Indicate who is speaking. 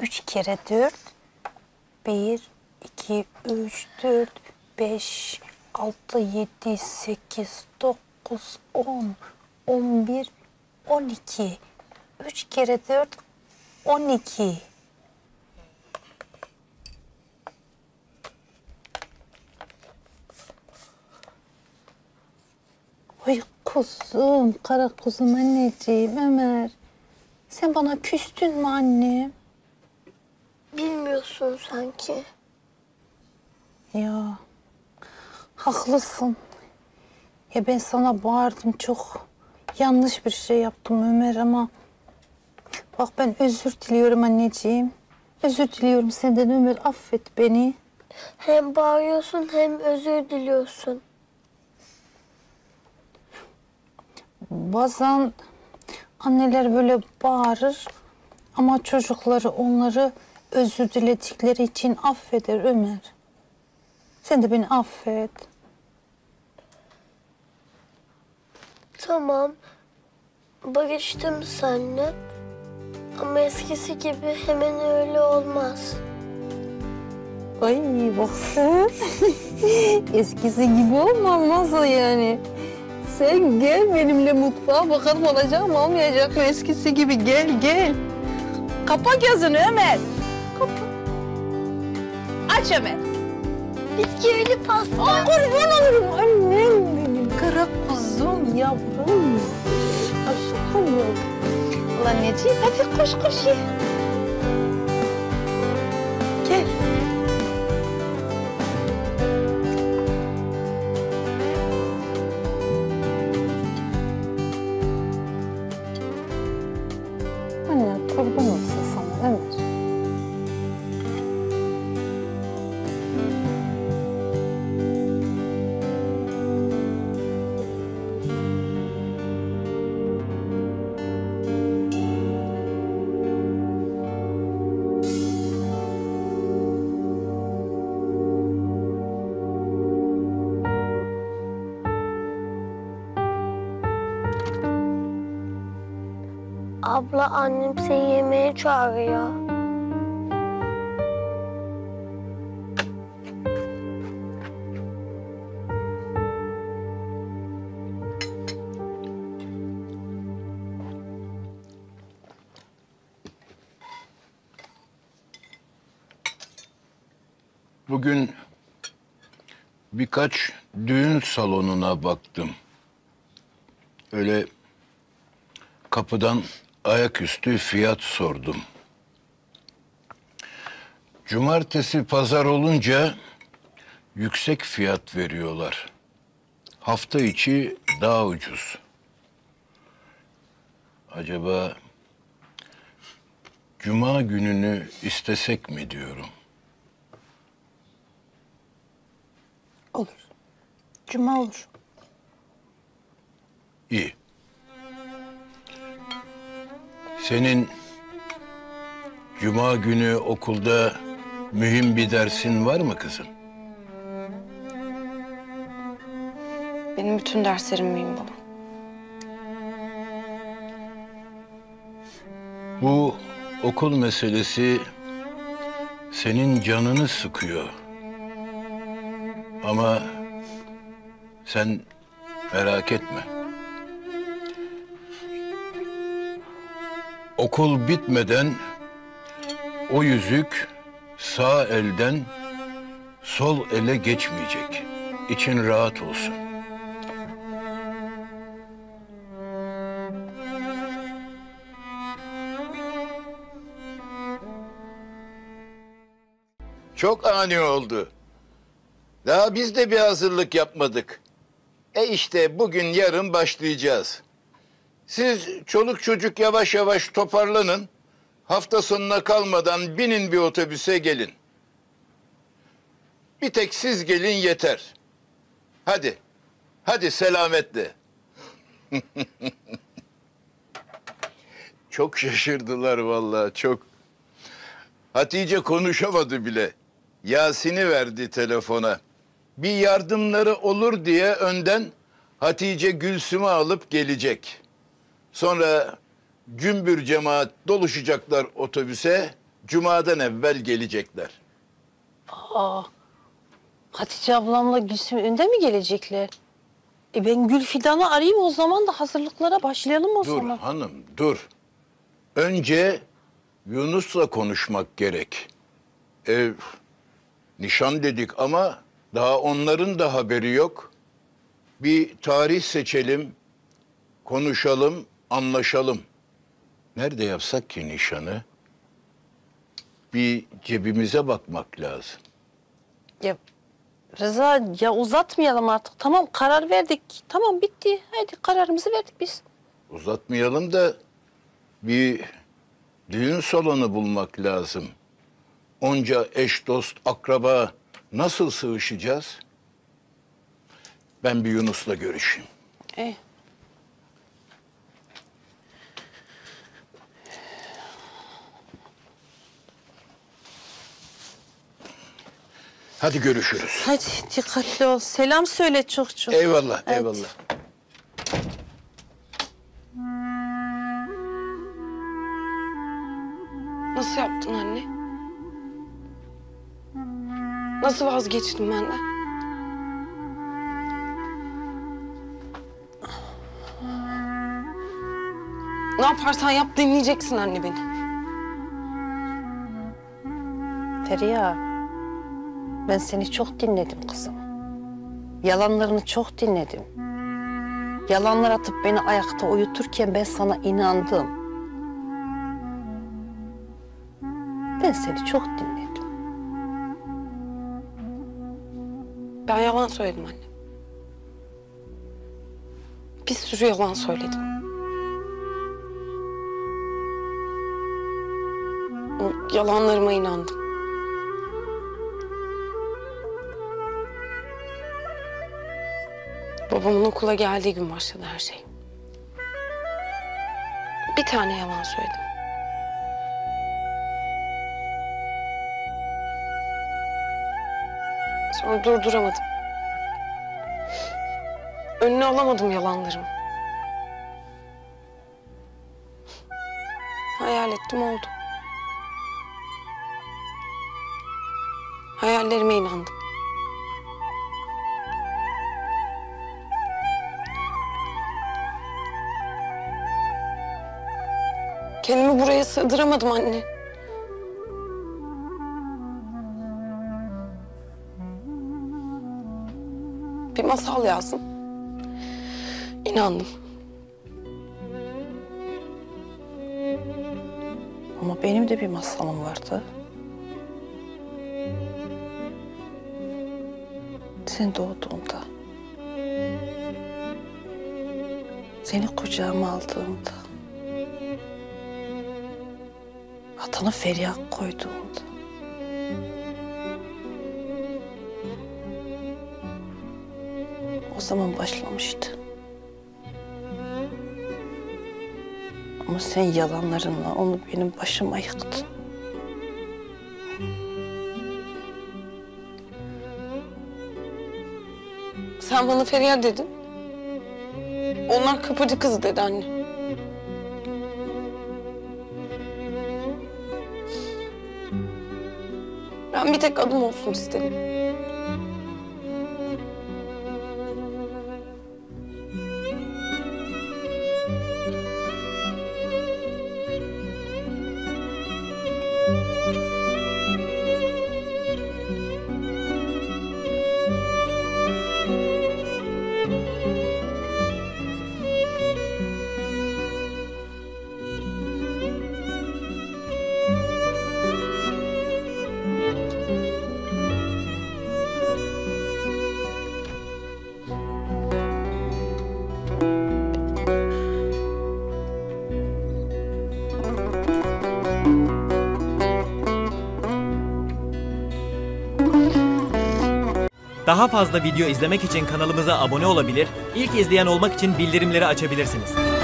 Speaker 1: 3 kere 4. 1, 2, 3, 4, 5, 6, 7, 8, 9, 10, 11, 12. 3 kere 4, 12. Ay kuzum, kara kuzum anneciğim, Ömer. Sen bana küstün mü annem?
Speaker 2: Bilmiyorsun sanki.
Speaker 1: Ya, haklısın. Ya ben sana bağırdım, çok yanlış bir şey yaptım Ömer ama... Bak ben özür diliyorum anneciğim. Özür diliyorum senden Ömer, affet beni.
Speaker 2: Hem bağırıyorsun hem özür diliyorsun.
Speaker 1: Bazen anneler böyle bağırır ama çocukları onları özür diledikleri için affeder Ömer. Sen de beni affet.
Speaker 2: Tamam. Barıştım seninle. Ama eskisi gibi hemen öyle olmaz.
Speaker 1: Ay bak sen. Eskisi gibi olmaz, nasıl yani? Sen gel benimle mutfağa, bakalım olacak mı olmayacak mı eskisi gibi, gel gel. Kapa gözünü Ömer. Kapa. Aç Ömer.
Speaker 2: Bisküvili pasta.
Speaker 1: Aa, kurban olurum annem benim, kara kuzum yavrum. Aşkım yok. Ulan anneciğim hadi koş koş ye. Gel. Anne kurban olsun sana Ömer.
Speaker 2: Abla, annem seni yemeğe çağırıyor.
Speaker 3: Bugün birkaç düğün salonuna baktım. Öyle kapıdan ayaküstü fiyat sordum. Cumartesi, pazar olunca yüksek fiyat veriyorlar. Hafta içi daha ucuz. Acaba cuma gününü istesek mi diyorum.
Speaker 1: Olur. Cuma olur.
Speaker 3: İyi. Senin cuma günü okulda mühim bir dersin var mı kızım?
Speaker 4: Benim bütün derslerim mühim baba.
Speaker 3: Bu okul meselesi senin canını sıkıyor. Ama sen merak etme. Okul bitmeden o yüzük sağ elden sol ele geçmeyecek. İçin rahat olsun. Çok ani oldu. Daha biz de bir hazırlık yapmadık. İşte bugün yarın başlayacağız. Siz çoluk çocuk yavaş yavaş toparlanın. Hafta sonuna kalmadan binin bir otobüse gelin. Bir tek siz gelin yeter. Hadi, hadi selametle. Çok şaşırdılar vallahi, çok. Hatice konuşamadı bile. Yasin'i verdi telefona. Bir yardımları olur diye önden Hatice Gülsüm'ü alıp gelecek. Sonra cümbür cemaat doluşacaklar otobüse, Cuma'dan evvel gelecekler.
Speaker 1: Hatice ablamla Gülsüm önde mi gelecekler? Ben Gülfidan'ı arayayım, o zaman da hazırlıklara başlayalım o
Speaker 3: Dur
Speaker 1: zaman.
Speaker 3: hanım, dur. Önce Yunus'la konuşmak gerek. Nişan dedik ama daha onların da haberi yok. Bir tarih seçelim, konuşalım, anlaşalım. Nerede yapsak ki nişanı? Bir cebimize bakmak lazım.
Speaker 1: Ya Rıza, ya uzatmayalım artık. Tamam, karar verdik. Tamam, bitti. Hadi kararımızı verdik biz.
Speaker 3: Uzatmayalım da bir düğün salonu bulmak lazım. Onca eş, dost, akraba nasıl sığışacağız? Ben bir Yunus'la görüşeyim. Hadi görüşürüz.
Speaker 1: Hadi dikkatli ol. Selam söyle çok çok.
Speaker 3: Eyvallah,
Speaker 1: Hadi.
Speaker 3: eyvallah.
Speaker 4: Nasıl yaptın anne? Nasıl vazgeçtin benden? Ne yaparsan yap dinleyeceksin anne beni.
Speaker 1: Feriha, ben seni çok dinledim kızım. Yalanlarını çok dinledim. Yalanlar atıp beni ayakta uyuturken ben sana inandım. Ben seni çok dinledim.
Speaker 4: Ben yalan söyledim anne. Bir sürü yalan söyledim. O yalanlarıma inandım. Babamın okula geldiği gün başladı her şey. Bir tane yalan söyledim. Sonra durduramadım. Önüne alamadım yalanlarımı. Hayal ettim, oldu. Hayallerime inandım. Kendimi buraya sığdıramadım anne. Bir masal yazdım. İnandım.
Speaker 1: Ama benim de bir masalım vardı. Sen doğduğunda, seni kucağıma aldığımda, adını Feriha koyduğumda, o zaman başlamıştı. Ama sen yalanlarınla onu benim başıma yıktın.
Speaker 4: Sen bana Feriha dedin. Onlar kapıcı kız dedi anne. Ben bir tek adım olsun istedim.
Speaker 5: Daha fazla video izlemek için kanalımıza abone olabilir, ilk izleyen olmak için bildirimleri açabilirsiniz.